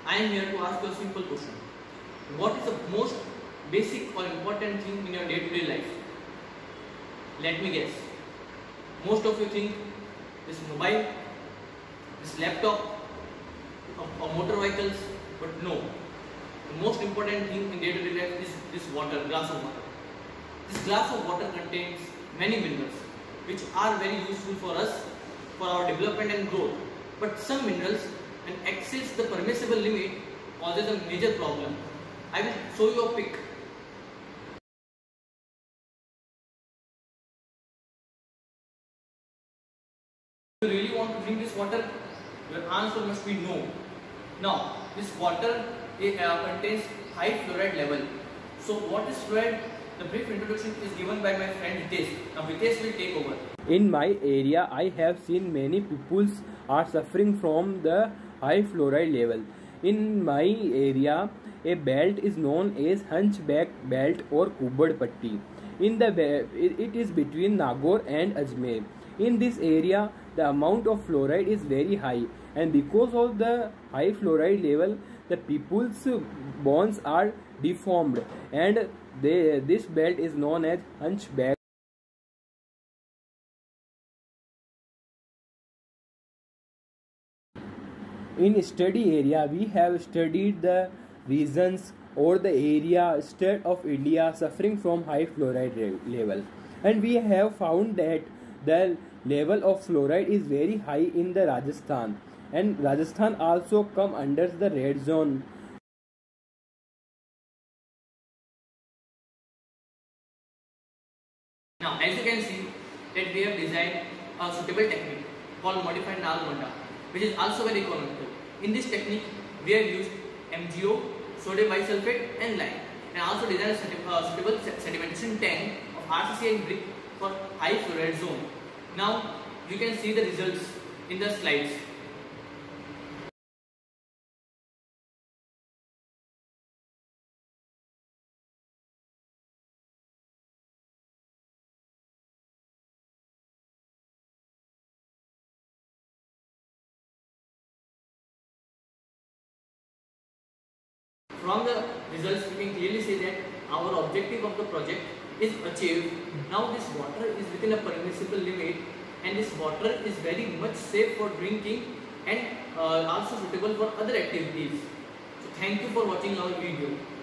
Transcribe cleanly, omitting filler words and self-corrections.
I am here to ask you a simple question. What is the most basic or important thing in your day-to-day life? Let me guess. Most of you think this mobile, this laptop, or motor vehicles, but no. The most important thing in day-to-day life is this water, glass of water. This glass of water contains many minerals which are very useful for us, for our development and growth. But some minerals, when exceeds the permissible limit, causes a major problem. I will show you a pic. If you really want to drink this water, your answer must be no. Now, this water contains high fluoride level. So what is fluoride? The brief introduction is given by my friend Hitesh. Now Hitesh will take over. In my area, I have seen many people are suffering from the high fluoride level. In my area, a belt is known as Hunchback Belt or Kubad Patti. It is between Nagaur and Ajmer. In this area, the amount of fluoride is very high, and because of the high fluoride level, the people's bones are deformed, and this belt is known as Hunchback. In study area, we have studied the regions or the area state of India suffering from high fluoride level, and we have found that the level of fluoride is very high in the Rajasthan, and Rajasthan also come under the red zone. Now, as you can see, that we have designed a suitable technique called modified Nalgonda, which is also very economical. In this technique, we have used MgO, sodium bisulfate, and lime, and also designed a suitable sedimentation tank of RCC and brick for high fluoride zone. Now, you can see the results in the slides. From the results, we can clearly see that our objective of the project is achieved. Now this water is within a permissible limit, and this water is very much safe for drinking and also suitable for other activities. So thank you for watching our video.